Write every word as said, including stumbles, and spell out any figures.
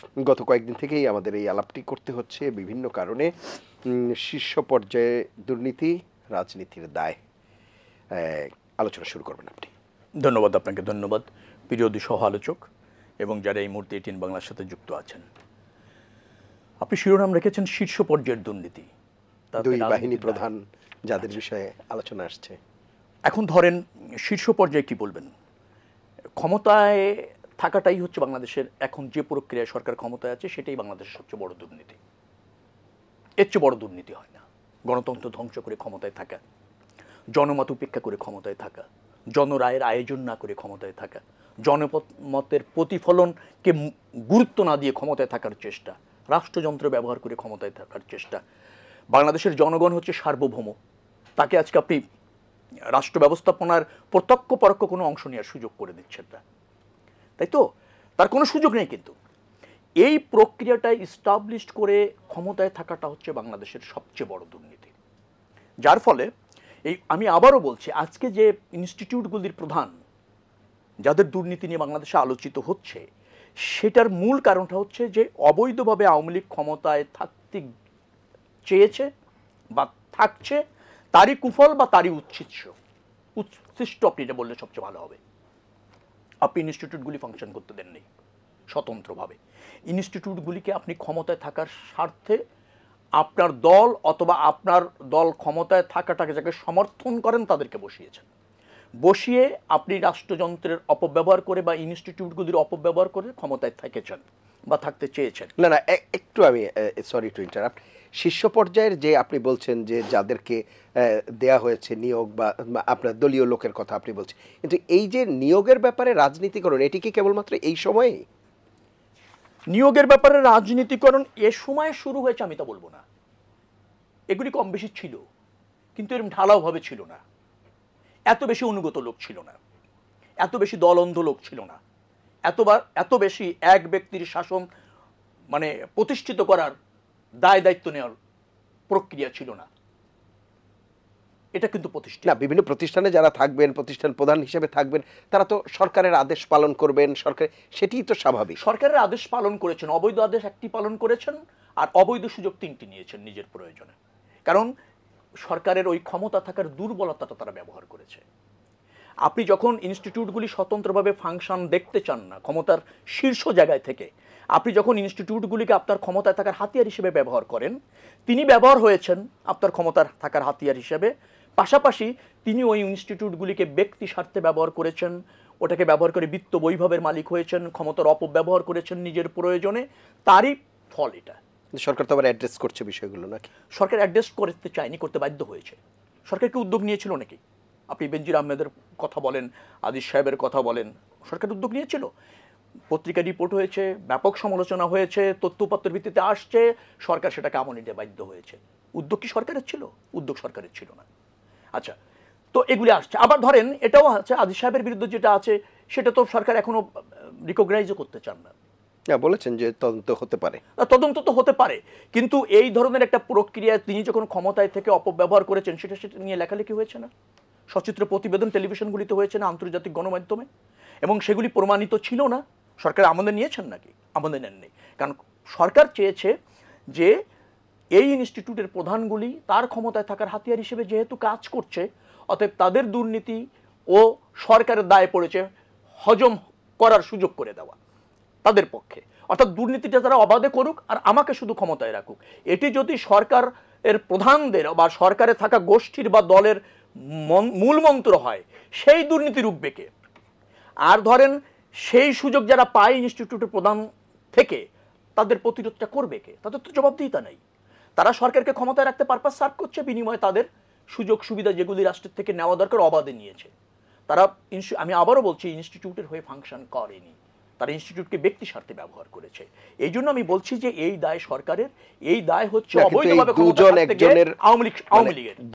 গত কয়েকদিন থেকেই আমাদের এই আলাপটি করতে হচ্ছে বিভিন্ন কারণে। শীর্ষ পর্যায়ে দুর্নীতি, রাজনীতির দায়। আলোচনা শুরু করবেন আপনি। ধন্যবাদ আপনাকে। ধন্যবাদ প্রিয় দুই সহ আলোচক এবং যারা এই মুহূর্তে এটিএন বাংলার সাথে যুক্ত আছেন। আপনি শিরোনাম রেখেছেন শীর্ষ পর্যায়ের দুর্নীতি, দুই বাহিনী প্রধান যাদের বিষয়ে আলোচনা আসছে। এখন ধরেন শীর্ষ পর্যায়ে কি বলবেন? ক্ষমতায় থাকাটাই হচ্ছে বাংলাদেশের এখন যে প্রক্রিয়ায় সরকার ক্ষমতায় আছে সেটাই বাংলাদেশের সবচেয়ে বড় দুর্নীতি। এর চেয়ে বড় দুর্নীতি হয় না। গণতন্ত্র ধ্বংস করে ক্ষমতায় থাকা, জনমত উপেক্ষা করে ক্ষমতায় থাকা, জনরায়ের আয়োজন না করে ক্ষমতায় থাকা, জনমতের প্রতিফলনকে গুরুত্ব না দিয়ে ক্ষমতায় থাকার চেষ্টা, রাষ্ট্রযন্ত্র ব্যবহার করে ক্ষমতায় থাকার চেষ্টা। বাংলাদেশের জনগণ হচ্ছে সার্বভৌম, তাকে আজকে আপনি রাষ্ট্র ব্যবস্থাপনার প্রত্যক্ষ পরোক্ষ কোনো অংশ নেওয়ার সুযোগ করে দিচ্ছেন না, তাই তো? তার কোনো সুযোগ নেই। কিন্তু এই প্রক্রিয়াটা ইস্টাবলিশড করে ক্ষমতায় থাকাটা হচ্ছে বাংলাদেশের সবচেয়ে বড় দুর্নীতি। যার ফলে এই আমি আবারও বলছি, আজকে যে ইনস্টিটিউটগুলির প্রধান যাদের দুর্নীতি নিয়ে বাংলাদেশে আলোচিত হচ্ছে, সেটার মূল কারণটা হচ্ছে যে অবৈধভাবে আওয়ামী লীগ ক্ষমতায় থাকতে চেয়েছে বা থাকছে, তারই কুফল বা তারই উচ্ছিষ্ট উচ্ছিষ্ট আপনি এটা বললে সবচেয়ে ভালো হবে। আপনি ইনস্টিটিউটগুলি ফাংশন করতে দেননি স্বতন্ত্রভাবে। ইনস্টিটিউটগুলিকে আপনি ক্ষমতায় থাকার স্বার্থে আপনার দল অথবা আপনার দল ক্ষমতায় থাকাটাকে যাকে সমর্থন করেন তাদেরকে বসিয়েছেন। বসিয়ে আপনি রাষ্ট্রযন্ত্রের অপব্যবহার করে বা ইনস্টিটিউটগুলির অপব্যবহার করে ক্ষমতায় থেকেছেন বা থাকতে চেয়েছেন। না না একটু আমি সরি টু ইন্টারাপ্ট। শীর্ষ পর্যায়ের যে আপনি বলছেন যে যাদেরকে দেয়া হয়েছে নিয়োগ বা আপনার দলীয় লোকের কথা আপনি বলছেন, কিন্তু এই যে নিয়োগের ব্যাপারে রাজনীতিকরণ, এটি কি কেবলমাত্র এই সময়ে? নিয়োগের ব্যাপারে রাজনীতিকরণ এ সময় শুরু হয়েছে আমি তা বলবো না। এগুলি কম বেশি ছিল, কিন্তু এরকম ঢালাওভাবে ছিল না। এত বেশি অনুগত লোক ছিল না, এত বেশি দলন্ধ লোক ছিল না, এতবার এত বেশি এক ব্যক্তির শাসন মানে প্রতিষ্ঠিত করার দায় দায়িত্ব নেওয়ার প্রক্রিয়া ছিল না। এটা কিন্তু প্রতিষ্ঠান না, বিভিন্ন প্রতিষ্ঠানে যারা থাকবেন, প্রতিষ্ঠান প্রধান হিসেবে থাকবেন, তারা তো সরকারের আদেশ পালন করবেন। সরকার, সেটিই তো স্বাভাবিক। সরকারের আদেশ পালন করেছেন, অবৈধ আদেশ একটি পালন করেছেন আর অবৈধ সুযোগ তিনটি নিয়েছেন নিজের প্রয়োজনে। কারণ সরকারের ওই ক্ষমতা থাকার দুর্বলতাটা তারা ব্যবহার করেছে। আপনি যখন ইনস্টিটিউটগুলি স্বতন্ত্রভাবে ফাংশন দেখতে চান না ক্ষমতার শীর্ষ জায়গায় থেকে, আপনি যখন ইনস্টিটিউটগুলিকে আপনার ক্ষমতায় থাকার হাতিয়ার হিসেবে ব্যবহার করেন, তিনি ব্যবহার হয়েছেন আপনার ক্ষমতার থাকার হাতিয়ার হিসেবে। পাশাপাশি তিনি ওই ইনস্টিটিউটগুলিকে ব্যক্তি স্বার্থে ব্যবহার করেছেন, ওটাকে ব্যবহার করে বিত্ত বৈভবের মালিক হয়েছেন, ক্ষমতার অপব্যবহার করেছেন নিজের প্রয়োজনে। তারই ফল এটা। সরকার তো আবার অ্যাড্রেস করছে বিষয়গুলো নাকি? সরকার অ্যাড্রেস করতে চায়নি, করতে বাধ্য হয়েছে। সরকারকে উদ্যোগ নিয়েছিল নাকি? আপনি বেনজির আহমেদের কথা বলেন, আদিস সাহেবের কথা বলেন, সরকার উদ্যোগ নিয়েছিল। পত্রিকা রিপোর্ট হয়েছে, ব্যাপক সমালোচনা হয়েছে, তথ্যপত্রের ভিত্তিতে আসছে, সরকার সেটাকে আমল নিতে বাধ্য হয়েছে। উদ্যোগ কি সরকারের ছিল? উদ্যোগ সরকারের ছিল না। আচ্ছা, তো এগুলি আসছে। আবার ধরেন এটাও আছে, আদিস সাহেবের বিরুদ্ধে যেটা আছে সেটা তো সরকার এখনো রিকগনাইজও করতে চান না। বলেছেন যে তদন্ত হতে পারে, তদন্ত তো হতে পারে, কিন্তু এই ধরনের একটা প্রক্রিয়া তিনি যখন ক্ষমতায় থেকে অপব্যবহার করেছেন সেটা সেটা নিয়ে লেখালেখি হয়েছে না, সচিত্র প্রতিবেদন টেলিভিশনগুলিতে হয়েছে না, আন্তর্জাতিক গণমাধ্যমে, এবং সেগুলি প্রমাণিত ছিল না। সরকার আমলে নিয়েছেন নাকি? আমলে নেননি। কারণ সরকার চেয়েছে যে এই ইনস্টিটিউটের প্রধানগুলি তার ক্ষমতায় থাকার হাতিয়ার হিসেবে যেহেতু কাজ করছে, অতএব তাদের দুর্নীতি ও সরকারের দায় পড়েছে হজম করার সুযোগ করে দেওয়া তাদের পক্ষে। অর্থাৎ দুর্নীতিটা তারা অবাধে করুক আর আমাকে শুধু ক্ষমতায় রাখুক। এটি যদি সরকার এর প্রধানদের বা সরকারে থাকা গোষ্ঠীর বা দলের মূল মন্ত্র হয়, সেই দুর্নীতি রুখবে কে? আর ধরেন সেই সুযোগ যারা পায় ইনস্টিটিউটের প্রধান থেকে, তাদের প্রতিরোধটা করবে কে? তাদের তো জবাবদিহিতা নেই। তারা সরকারকে ক্ষমতায় রাখতে পারপাস সার্ভ করছে, বিনিময়ে তাদের সুযোগ সুবিধা যেগুলি রাষ্ট্রের থেকে নেওয়া দরকার অবাধে নিয়েছে। তারা, আমি আবারও বলছি, ইনস্টিটিউটের হয়ে ফাংশন করেনি, তারা ইনস্টিটিউটকে ব্যক্তি স্বার্থে ব্যবহার করেছে। এই জন্য আমি বলছি যে এই দায় সরকারের, এই দায় হচ্ছে অবৈধভাবে ক্ষমতা থাকতে গিয়ে আওয়ামী লীগ আওয়ামী লীগের।